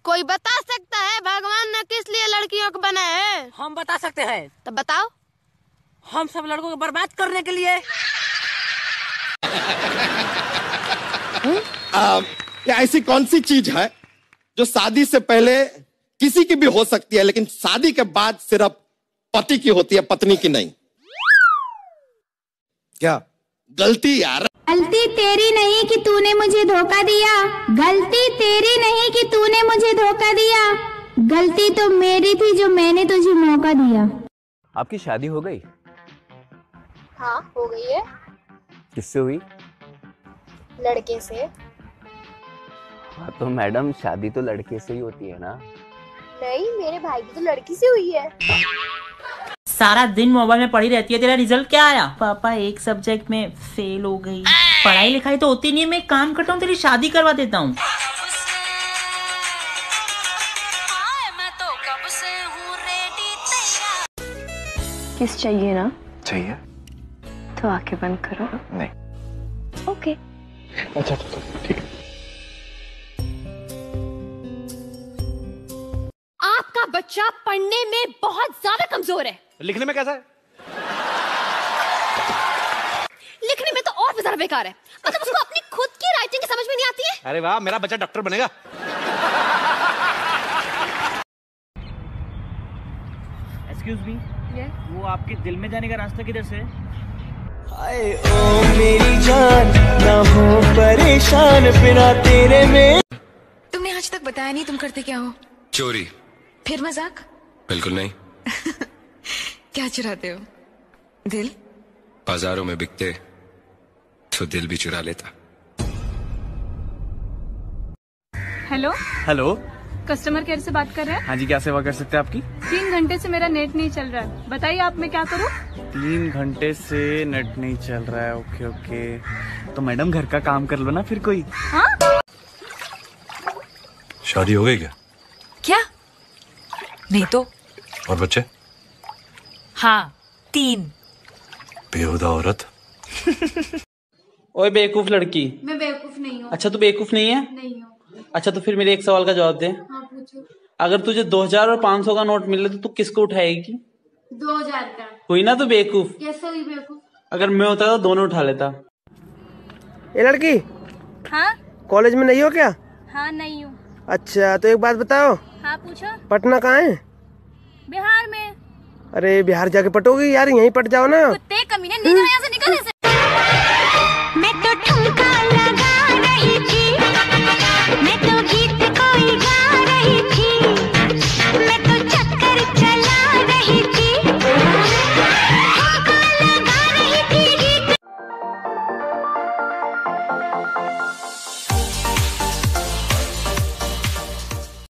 कोई बता सकता है भगवान ने किस लिए लड़कियों को बनाया है? हम बता सकते हैं। तो बताओ। हम सब लड़कों को बर्बाद करने के लिए। ऐसी कौन सी चीज है जो शादी से पहले किसी की भी हो सकती है लेकिन शादी के बाद सिर्फ पति की होती है, पत्नी की नहीं? क्या गलती यार? गलती तेरी नहीं कि तूने मुझे धोखा दिया, गलती तेरी नहीं कि तूने मुझे धोखा दिया, गलती तो मेरी थी जो मैंने तुझे मौका दिया। आपकी शादी हो गई? हाँ हो गई है। किससे हुई? लड़के से। हाँ तो मैडम शादी तो लड़के से ही होती है ना? नहीं, मेरे भाई की तो लड़की से हुई है। सारा दिन मोबाइल में पड़ी रहती है, तेरा रिजल्ट क्या आया? पापा एक सब्जेक्ट में फेल हो गई। पढ़ाई लिखाई तो होती नहीं है, मैं एक काम करता हूँ तेरी शादी करवा देता हूँ। किस चाहिए ना? चाहिए। तो आंखें बंद करो। नहीं। ओके। अच्छा ठीक है। आपका बच्चा पढ़ने में बहुत ज्यादा कमजोर है। लिखने में कैसा है? लिखने में तो और भी ज्यादा बेकार है। मतलब उसको अपनी खुद की राइटिंग की समझ में नहीं आती है। अरे वाह, मेरा बच्चा डॉक्टर बनेगा। एक्सक्यूज मी, वो आपके दिल में जाने का रास्ता किधर से है? हाय ओ मेरी जान, ना हो परेशान बिना तेरे में। तुमने आज तक बताया नहीं तुम करते क्या हो? चोरी। फिर मजाक? बिल्कुल नहीं। क्या चुराते हो? दिल? बाजारों में बिकते तो दिल भी चुरा लेता। हेलो हेलो, कस्टमर केयर से बात कर रहे हैं? हाँ जी, क्या सेवा कर सकते हैं आपकी? 3 घंटे से मेरा नेट नहीं चल रहा है, बताइए आप मैं क्या करूं? 3 घंटे से नेट नहीं चल रहा है। ओके ओके, तो मैडम घर का काम कर लो ना फिर कोई। हाँ? शादी हो गई क्या? क्या? नहीं तो। और बच्चे? हाँ 3। बेहुदा औरत। ओए बेवकूफ लड़की। मैं बेवकूफ नहीं हूँ। अच्छा तू बेवकूफ नहीं है? नहीं हूँ। अच्छा तो फिर मेरे एक सवाल का जवाब दे। हाँ पूछो। अगर तुझे 2000 और 500 का नोट मिले तो तू किसको उठाएगी? 2000 का। हुई ना तू बेवकूफ। कैसे हुई बेवकूफ? अगर मैं होता तो दोनों उठा लेता। ये लड़की हाँ कॉलेज में नहीं हो क्या? हाँ नहीं हूँ। अच्छा तो एक बात बताओ। हाँ पूछो। पटना कहाँ है? बिहार में। अरे बिहार जाके पटोगी यार, यहीं पट जाओ ना। कुत्ते कमीने, नीचे